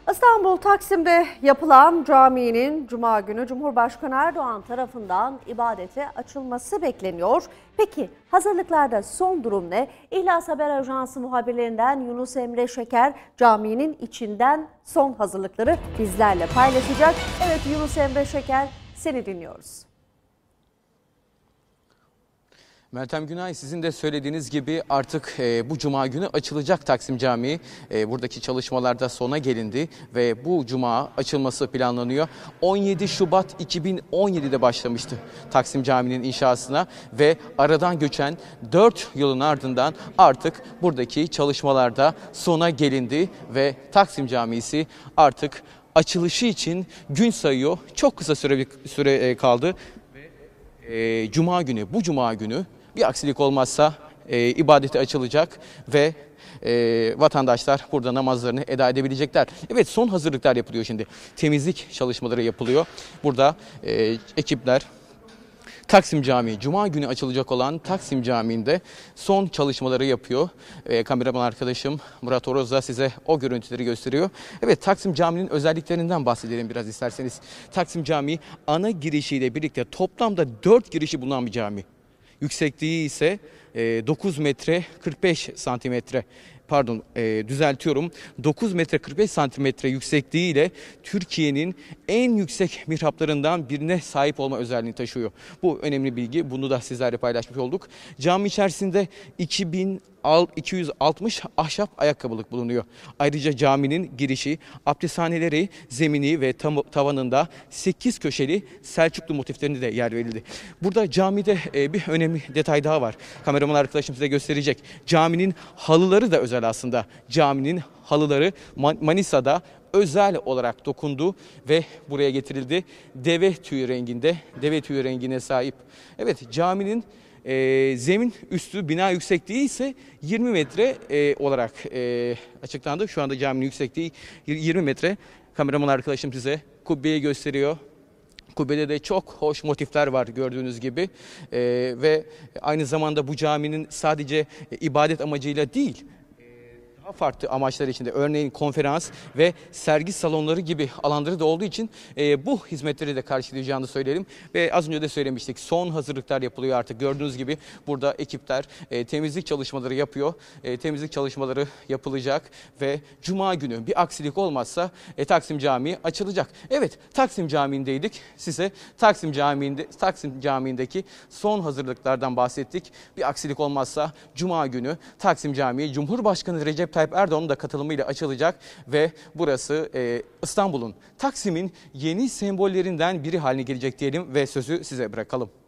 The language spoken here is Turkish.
İstanbul Taksim'de yapılan caminin Cuma günü Cumhurbaşkanı Erdoğan tarafından ibadete açılması bekleniyor. Peki hazırlıklarda son durum ne? İhlas Haber Ajansı muhabirlerinden Yunus Emre Şeker caminin içinden son hazırlıkları bizlerle paylaşacak. Evet Yunus Emre Şeker, seni dinliyoruz. Meltem Günay, sizin de söylediğiniz gibi artık bu Cuma günü açılacak Taksim Camii. Buradaki çalışmalarda sona gelindi ve bu Cuma açılması planlanıyor. 17 Şubat 2017'de başlamıştı Taksim Camii'nin inşasına ve aradan geçen 4 yılın ardından artık buradaki çalışmalarda sona gelindi ve Taksim Camii'si artık açılışı için gün sayıyor. Çok kısa süre kaldı. Cuma günü, bu Cuma günü bir aksilik olmazsa ibadete açılacak ve vatandaşlar burada namazlarını eda edebilecekler. Evet, son hazırlıklar yapılıyor şimdi. Temizlik çalışmaları yapılıyor. Burada ekipler Taksim Camii, Cuma günü açılacak olan Taksim Camii'nde son çalışmaları yapıyor. Kameraman arkadaşım Murat Oroz da size o görüntüleri gösteriyor. Evet, Taksim Camii'nin özelliklerinden bahsedelim biraz isterseniz. Taksim Camii ana girişiyle birlikte toplamda 4 girişi bulunan bir cami. Yüksekliği ise 9 metre 45 santimetre. Pardon, düzeltiyorum. 9 metre 45 santimetre yüksekliğiyle Türkiye'nin en yüksek mihraplarından birine sahip olma özelliğini taşıyor. Bu önemli bilgi. Bunu da sizlerle paylaşmış olduk. Cami içerisinde 260 ahşap ayakkabılık bulunuyor. Ayrıca caminin girişi, abdesthaneleri, zemini ve tavanında 8 köşeli Selçuklu motiflerine de yer verildi. Burada camide bir önemli detay daha var. Kameraman arkadaşım size gösterecek. Caminin halıları da özel aslında. Caminin halıları Manisa'da özel olarak dokundu ve buraya getirildi. Deve tüyü renginde, deve tüyü rengine sahip. Evet, caminin zemin üstü bina yüksekliği ise 20 metre olarak açıklandı. Şu anda caminin yüksekliği 20 metre. Kameraman arkadaşım size kubbeyi gösteriyor. Kubbede de çok hoş motifler var gördüğünüz gibi ve aynı zamanda bu caminin sadece ibadet amacıyla değil, daha farklı amaçlar içinde, örneğin konferans ve sergi salonları gibi alanları da olduğu için bu hizmetleri de karşılayacağını söyleyelim. Ve az önce de söylemiştik, son hazırlıklar yapılıyor artık. Gördüğünüz gibi burada ekipler temizlik çalışmaları yapıyor. Temizlik çalışmaları yapılacak ve Cuma günü bir aksilik olmazsa Taksim Camii açılacak. Evet, Taksim Camii'ndeydik. Size Taksim Camii'ndeki son hazırlıklardan bahsettik. Bir aksilik olmazsa Cuma günü Taksim Camii Cumhurbaşkanı Recep Tayyip Erdoğan'ın da katılımıyla açılacak ve burası İstanbul'un, Taksim'in yeni sembollerinden biri haline gelecek diyelim ve sözü size bırakalım.